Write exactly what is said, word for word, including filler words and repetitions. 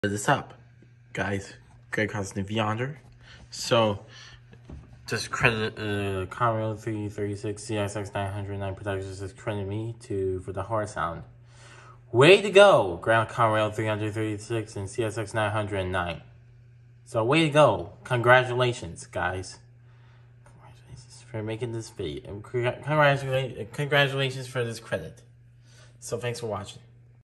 this up, guys. Greg Costin Yonder. So, just credit uh, Conrail three thirty-six C S X nine oh nine Productions has credited me to for the hard sound. Way to go, Ground Conrail three thirty-six and C S X nine oh nine. So, way to go. Congratulations, guys. Congratulations for making this video. Congratulations, congratulations for this credit. So, thanks for watching.